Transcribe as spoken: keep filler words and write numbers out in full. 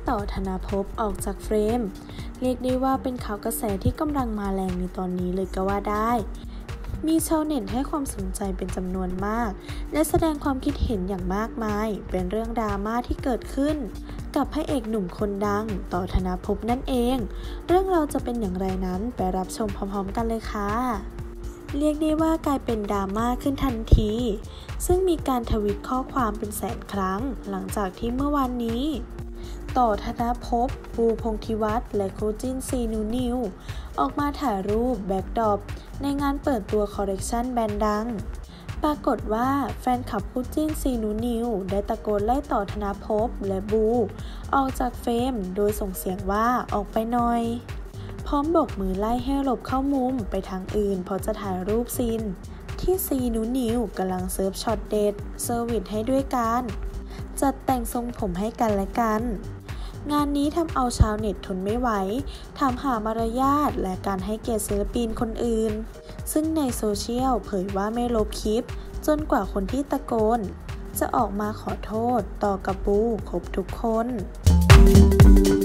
ต่อธนภพออกจากเฟรมเรียกได้ว่าเป็นข่าวกระแสที่กำลังมาแรงในตอนนี้เลยก็ว่าได้มีชาวเน็ตให้ความสนใจเป็นจำนวนมากและแสดงความคิดเห็นอย่างมากมายเป็นเรื่องดราม่าที่เกิดขึ้นกับพระเอกหนุ่มคนดังต่อธนภพนั่นเองเรื่องราวจะเป็นอย่างไรนั้นไปรับชมพร้อมๆกันเลยค่ะเรียกได้ว่ากลายเป็นดราม่าขึ้นทันทีซึ่งมีการทวีตข้อความเป็นแสนครั้งหลังจากที่เมื่อวานนี้ต่อธนภพ ปูพงษ์ธิวัฒน์และคู่จิ้นซีนูนิวออกมาถ่ายรูปแบ็คดรอปในงานเปิดตัวคอลเลกชันแบรนด์ดังปรากฏว่าแฟนคลับคู่จิ้นซีนูนิวได้ตะโกนไล่ต่อธนภพและบูออกจากเฟรมโดยส่งเสียงว่าออกไปหน่อยพร้อมโบกมือไล่ให้หลบเข้ามุมไปทางอื่นเพราะจะถ่ายรูปซีนที่ซีนูนิวกำลังเซิร์ฟช็อตเด็ดเซอร์วิสให้ด้วยกันจัดแต่งทรงผมให้กันและกันงานนี้ทำเอาชาวเน็ตทนไม่ไหวถามหามารยาทและการให้เกียรติศิลปินคนอื่นซึ่งในโซเชียลเผยว่าไม่ลบคลิปจนกว่าคนที่ตะโกนจะออกมาขอโทษต่อกับบูครบทุกคน